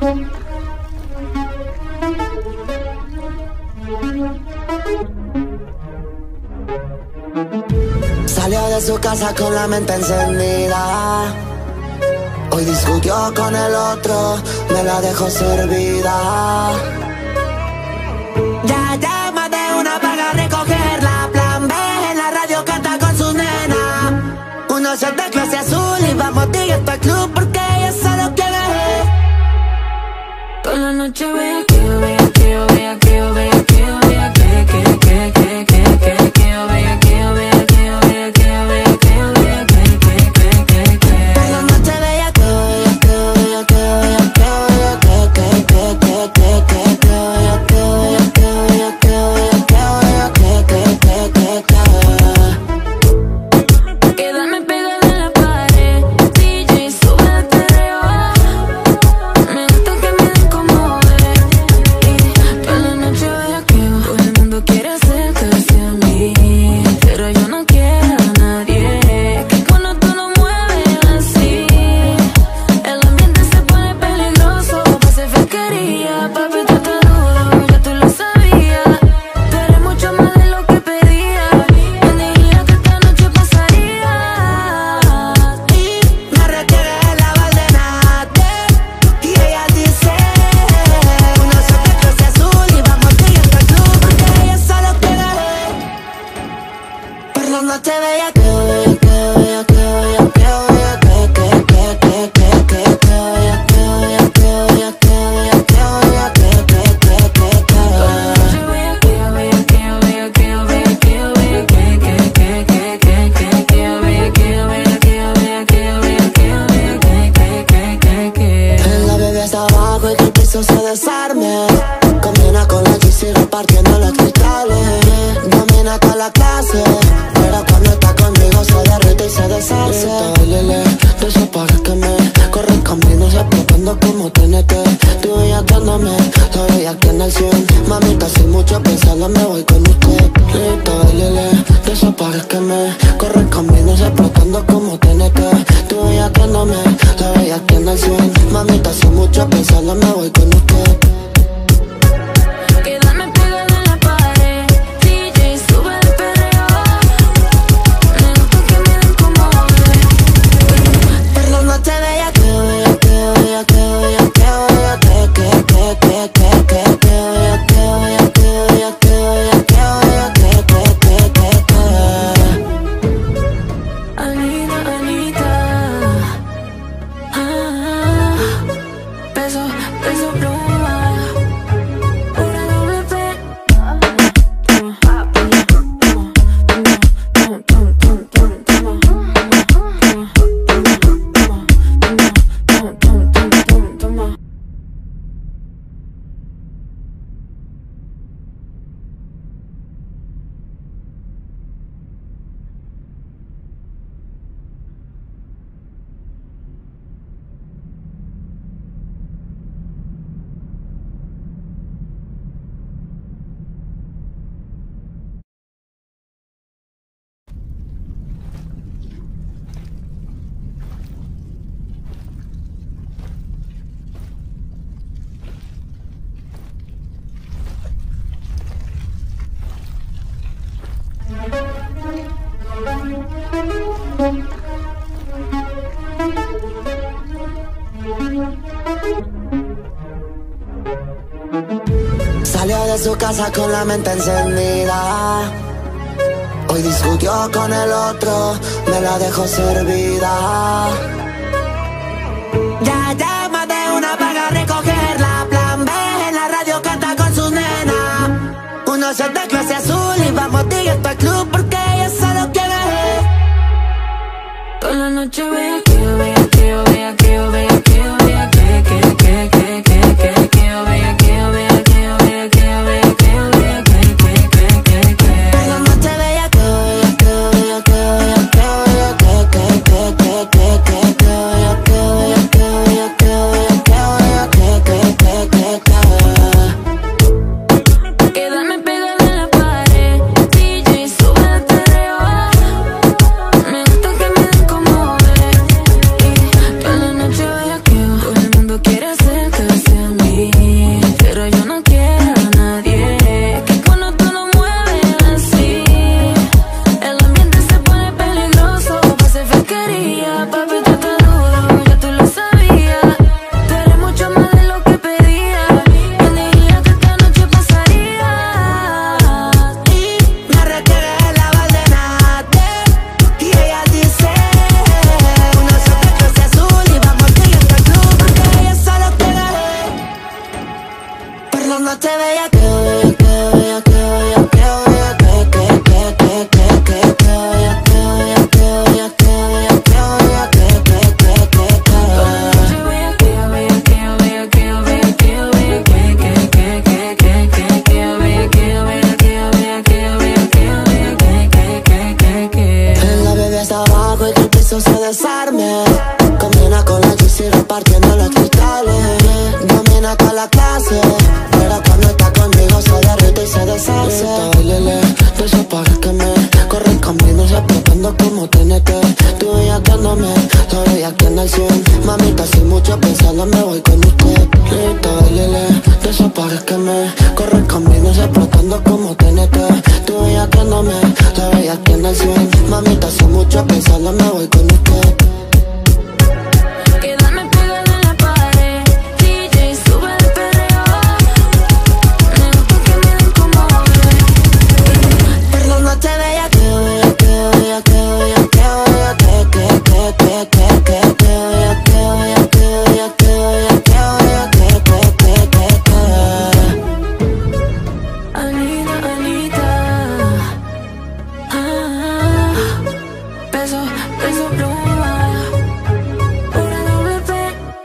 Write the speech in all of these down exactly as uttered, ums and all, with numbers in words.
Salió de su casa con la mente encendida. Hoy discutió con el otro, me la dejó servida. Ya llama de una para recogerla. Plan B en la radio canta con su nena. Uno se de clase azul y vamos directo al club porque ella solo quiere. Toda la noche vea que yo vea que yo vea que yo vea que yo vea que que que que que que que yo vea que yo vea que yo vea que yo vea que yo vea que que que que que. Toda la noche vea que yo vea que yo vea que yo vea que yo vea que que que que que que que yo vea que yo vea que yo vea que yo vea que yo vea que que que que que. Quedarme pegada en la pared, D J sube el perreo. Me gusta que me den como es. Y toda la noche vea que todo el mundo quiere acercarse a mí, pero yo no quiero a nadie. Que cuando tú lo mueves así, el ambiente se pone peligroso. Pase fequería, papi, tú estás duro, ya tú lo sabías. Tú eres mucho más de lo que pedía. Me diría que esta noche pasaría. Y no requiere la valdenate. Y ella dice, uno se de clase azul y vamos directo al club porque ella solo quiere. Por la noche bella que yo vea que yo vea que yo vea que yo vea que que que que que que yo vea que yo vea que yo vea que yo vea que yo vea que que que que que. Yo vea que yo vea que yo vea que yo vea que yo vea que que que que que que que yo vea que yo vea que yo vea que yo vea que yo vea que que que que que. La bebé está abajo y que el piso se desarme. Combina con la G C repartiendo los cristales. Domina toda la clase, pero cuando está conmigo se derrite y se deshace. Lele, de esos pares que me corren caminos explotando como T N T. Tú bellaqueándome, la bellaqueando al cien. Mamita, sin mucho pensarlo me voy con usted. Lito, lele, de esos pares que me corren caminos explotando como T N T. Tú bellaqueándome, la bellaqueando al cien. Mamita, sin mucho pensarlo me voy con usted. Quedarme pegada en la pared, D J sube el perreo. Me gusta que me den como es. Por la noche bella que yo vea que yo vea que yo vea que yo vea que que que que que que que yo vea que yo vea que yo vea que yo vea que yo vea que que que que que. Anita, Anita, ah, peso, peso pluma, una doble P. Salió de su casa con la mente encendida. Hoy discutió con el otro, me la dejó servida. Ya llama de una para recogerla. Plan B en la radio canta con su nena. Uno se de clase azul y vamos directo al club porque ella solo quiere. Toda la noche vea que yo vea que yo vea que yo vea que yo vea que que que que que que que yo vea que yo vea que yo vea que yo vea que yo vea que que que que que. Por la noche bella que yo vea que yo vea que yo vea que yo vea que que que que que que noche bella, que bella, que bella, que bella, que bella, que, que, que, que, que, que, que bella, que bella, que bella, que bella, que bella, que, que, que, que, que. Toda la noche bella, que bella, que bella, que bella, que bella, que, que, que, que, que, que, que bella, que bella, que bella, que bella, que bella, que, que, que, que, que. La bebé está abajo y que el piso se desarme. Combina con la G C repartiendo los cristales. Domina toda la clase, pero cuando está conmigo se derrite y se deshace. Bailele, de esos pares que me corren caminos explotando como T N T. Tú bellaqueándome, la bellaqueando al cien. Mamita, sin mucho pensarlo me voy con usted. Grita, bailele, de esos pares que me corren caminos explotando como T N T. Tú bellaqueándome, la bellaqueando al cien. Mamita, sin mucho pensarlo me voy con usted. Quedarme pegada en la pared, D J sube el perreo. Me gusta que me den como bebé. Por la noche bella, que bella, que bella, que bella, que bella, que, que, que, que, que, que, que bella, que bella, que bella, que bella, que bella, que, que, que, que, que. Anita, Anita, ah, peso, peso pluma, una doble P.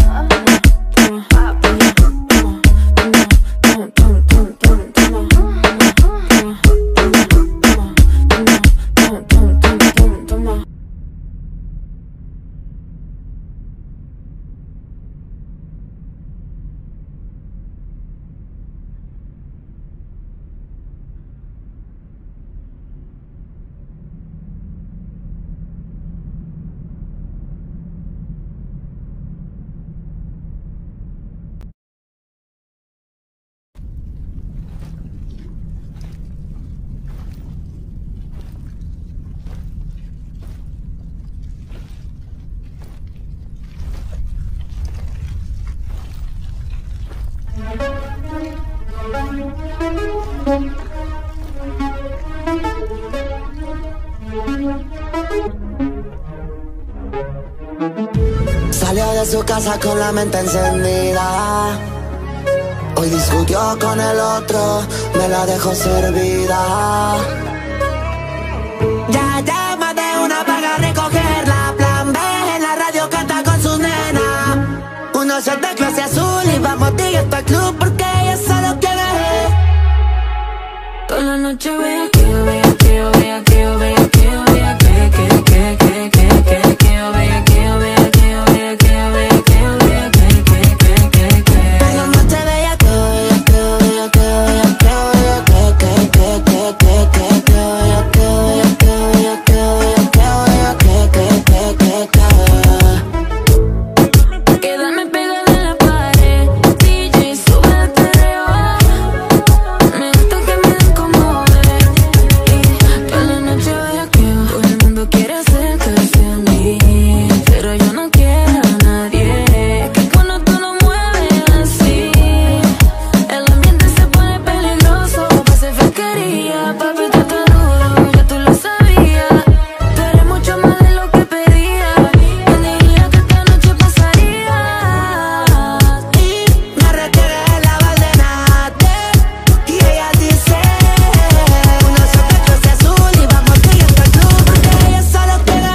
Salió de su casa con la mente encendida. Hoy discutió con el otro, me la dejó servida. Ya llama de una paga a recogerla. Plan B en la radio canta con su nena. Uno shot de clase azul y vamos directo al club porque ella solo quiere. Toda la noche bella, que bella, que bella, que bella, que bella, que, que, que, que, que, que, que bella, que bella, que bella, que bella, que bella, que, que, que, que, que. Por la noche bella, que bella, que bella, que bella, que bella, que, que, que, que, que, que, que bella, que bella, que bella, que bella, que bella, que, que, que, que, que. Quedarme pegada en la pared, D J sube el perreo. Me gusta que me den como bebé. Y toda la noche bellaqueo. Todo el mundo quiere acercarse a mí, pero yo no quiero a nadie. Es que cuando tú lo mueves así, el ambiente se pone peligroso. Pase fresquería, papi, tú estás duro, ya tú lo sabías. Tú eres mucho más de lo que pedía. ¿Quién diría que esta noche pasaría? Y me retiré de la Valdenate y ella dice: uno shot de clase azul y vamos directo al club porque ella solo quiere.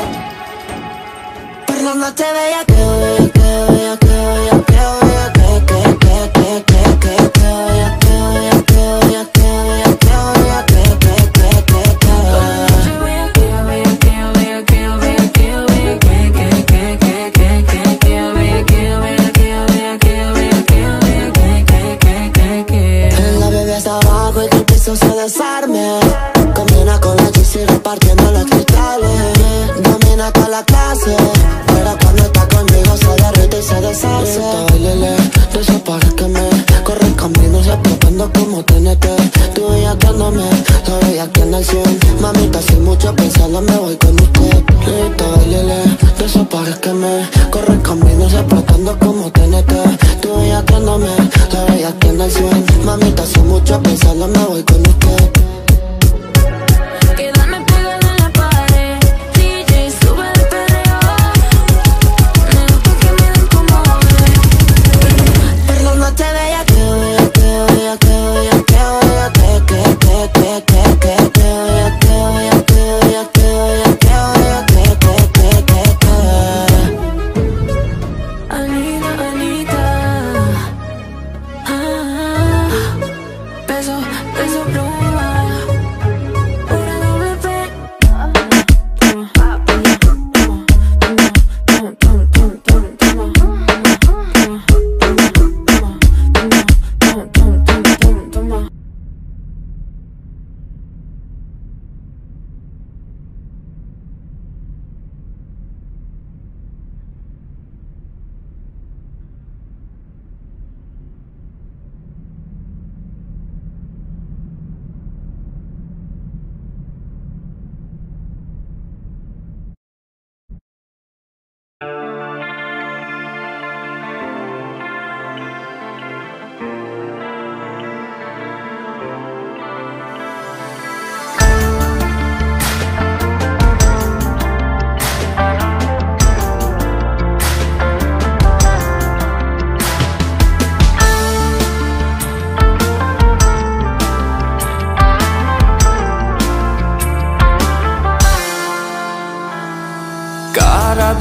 Por la noche bella, que bella, que bella, que bella, que bella, que, que, que, que, que, que, que bella, que bella, que bella, que bella, que bella, que, que, que, que, que. Toda la noche bella, que bella, que bella, que bella, que bella, que, que, que, que, que, que, que bella, que bella, que bella, que bella, que bella, que, que, que, que, que. La bebé está abajo y que el piso se desarme. Combina con la G C repartiendo los cristales. Domina toda la clase, pero cuando está conmigo se derrite y se deshace. Bailele, de esos pares que me corren caminos explotando como T N T. Tú bellaqueándome, la bellaqueando al cien. Mamita, sin mucho pensarlo me voy con usted. Grita, bailele, de esos pares que me corren caminos explotando como T N T. Tú bellaqueándome, la bellaqueando al cien. Mamita, sin mucho pensarlo me voy con usted. Quedarme pegada en la pared, D J sube el perreo. Me gusta que me den como bebé. Por la noche bella, que bella, que bella,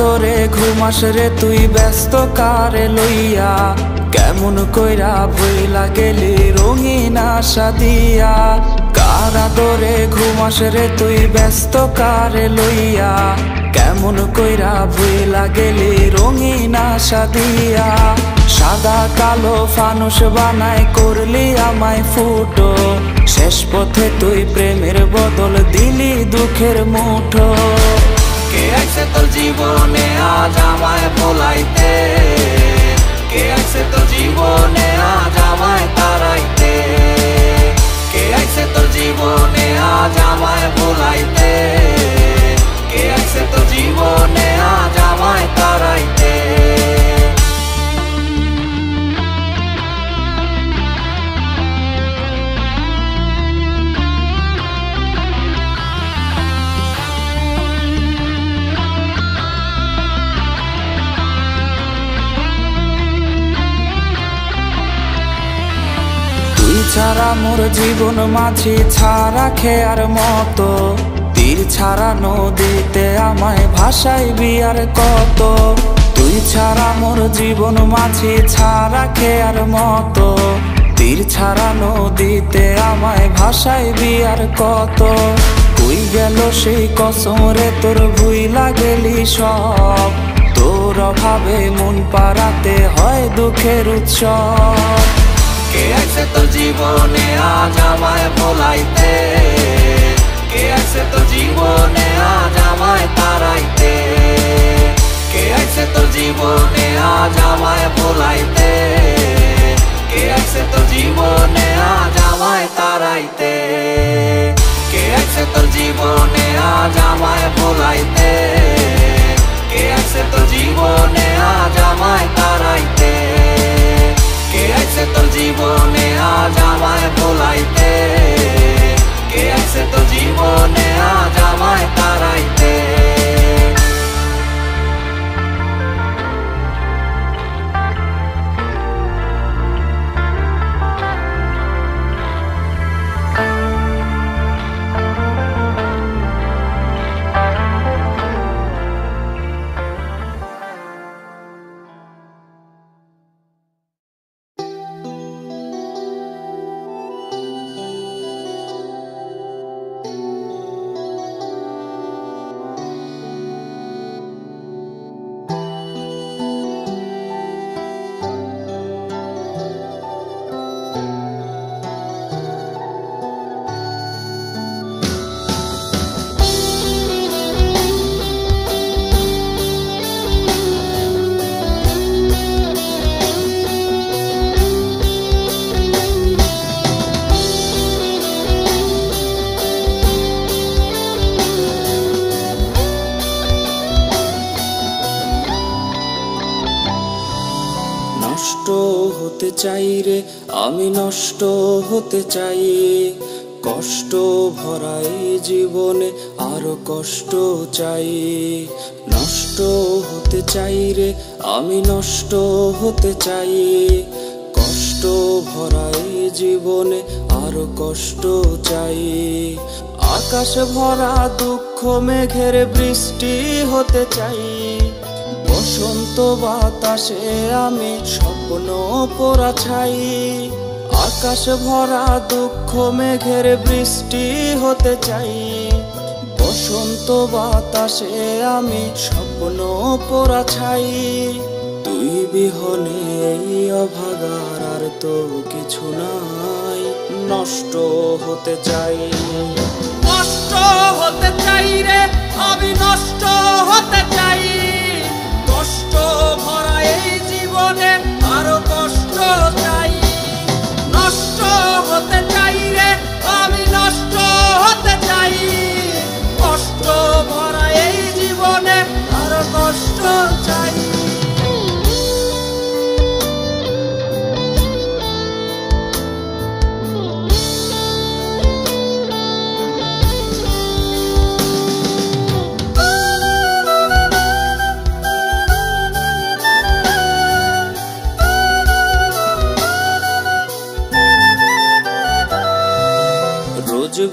তোরে ঘুমাস রে তুই ব্যস্ত কারে লইয়া কেমন কইরা ভইলা গেলি রঙিন আশা দিয়া কারা তোরে ঘুমাস রে তুই ব্যস্ত কারে লইয়া কেমন কইরা ভইলা গেলি রঙিন আশা দিয়া সাদা কালো ফানুস বানায় করলি আমায় ফুটো শেষ পথে তুই প্রেমের বদল দিলি দুঃখের মুঠো কে আইছে তোর জীবনে আজ আমায় ভোলাইতে কে আইছে তোর জীবনে আজ আমায় তাড়াইতে কে আইছে তোর জীবনে আজ আমায় ভোলাইতে কে আইছে তোর জীবনে আজ আমায় তাড়াইতে ছাড়া মোর জীবন মাঝি ছাড়া খেয়ার মতো তীর ছাড়া নদীতে আমায় ভাসাইবি আর কত তুই ছাড়া মোর জীবন মাঝি ছাড়া খেয়ার মতো তীর ছাড়া নদীতে আমায় ভাসাইবি আর কত কই গেল সেই কসম রে তোর ভুইলা গেলি সব তোর অভাবে মন পাড়াতে হয় দুঃখের উৎসব কে আইছে তোর জীবনে আজ আমায় ভোলাইতে কে আইছে তোর জীবনে আজ আমায় তাড়াইতে কে আইছে তোর জীবনে আজ আমায় ভোলাইতে কে আইছে তোর জীবনে আজ আমায় তাড়াইতে কে আইছে তোর জীবনে আজ আমায় ভোলাইতে কে আইছে তোর জীবনে আজ আমায় তাড়াইতে কে আইছে তোর জীবনে আজ আমায় ভোলাইতে কে আইছে তোর জীবনে আজ আমায় তাড়াইতে হতে চাই রে আমি নষ্ট হতে চাই কষ্ট ভরা এই জীবনে আরো কষ্ট চাই নষ্ট হতে চাই রে আমি নষ্ট হতে চাই কষ্ট ভরা এই জীবনে আরো কষ্ট চাই আকাশ ভরা দুঃখ মেঘের বৃষ্টি হতে চাই বসন্ত বাতাসে আমি স্বপ্ন পোড়া ছাই আকাশ ভরা দুঃখ মেঘের বৃষ্টি হতে চাই বসন্ত বাতাসে আমি স্বপ্ন পোড়া ছাই তুই বিহনে এই অভাগার আর তো কিছু নাই নষ্ট হতে চাই নষ্ট হতে চাই রে আমি নষ্ট হতে চাই কষ্ট ভরা এই জীবনে আরো কষ্ট চাই নষ্ট হতে চাই রে আমি নষ্ট হতে চাই কষ্ট ভরা এই জীবনে আরো কষ্ট চাই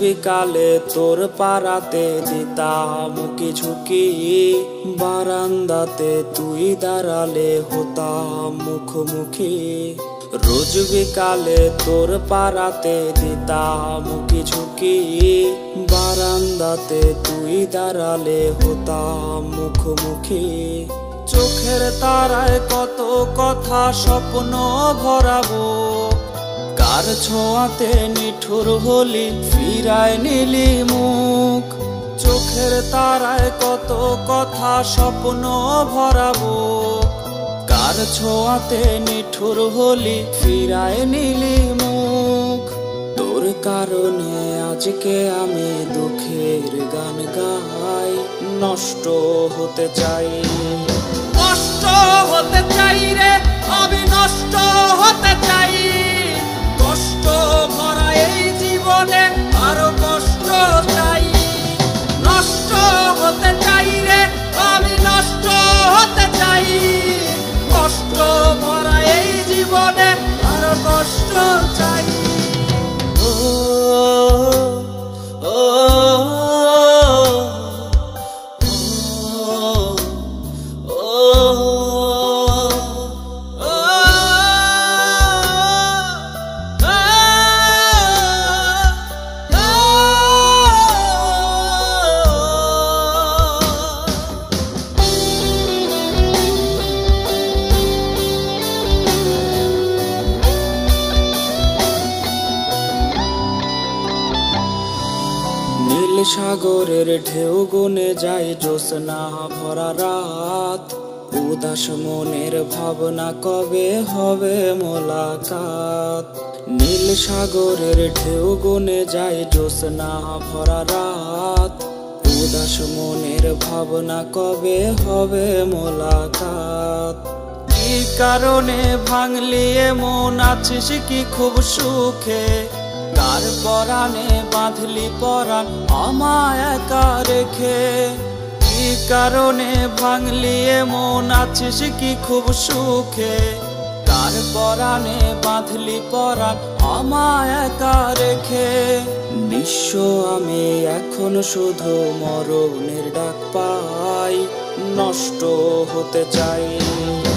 বিকালে তোর পাড়াতে দিতাম কি ঝুঁকি, বারান্দাতে তুই দাঁড়ালে হতাম মুখোমুখি। রোজ বিকালে তোর পাড়াতে দিতাম কি ঝুঁকি, বারান্দাতে তুই দাঁড়ালে হতাম মুখোমুখি। চোখের তারায় কত কথা স্বপ্ন ভরাবো, কার ছোঁয়াতে নিঠুর হলি ফিরায় নিলি মুখ। চোখের তারায় কত কথা স্বপ্ন ভরাবো, কার ছোঁয়াতে নিঠুর হলি ফিরায় নিলি মুখ। তোর কারণে আজকে আমি দুঃখের গান গাই, নষ্ট হতে চাই, নষ্ট হতে চাই রে আমি, নষ্ট হতে চাই। কষ্ট ভরা এই জীবনে আরো কষ্ট চাই, নষ্ট হতে চাই রে আমি, নষ্ট হতে চাই। কষ্ট ভরা এই জীবনে আরো কষ্ট চাই। ও ও নীল সাগরের ঢেউ গুনে যায় জ্যোৎস্না ভরা রাত, উদাস মনের ভাবনা কবে হবে মোলাকাত। নীল সাগরের ঢেউ গুনে যায় জ্যোৎস্না ভরা রাত, উদাস মনের ভাবনা কবে হবে মোলাকাত। কি কারণে ভাঙলি মন আছিস কি খুব সুখে, কার পরাণে বাঁধলি পরাণ আমায় একা রেখে। কি কারণে ভাঙলি মন আছিস কি খুব সুখে, কার পরাণে বাঁধলি পরাণ আমায় একা রেখে। নিঃস্ব আমি এখন শুধু মরণের ডাক পাই, নষ্ট হতে চাই।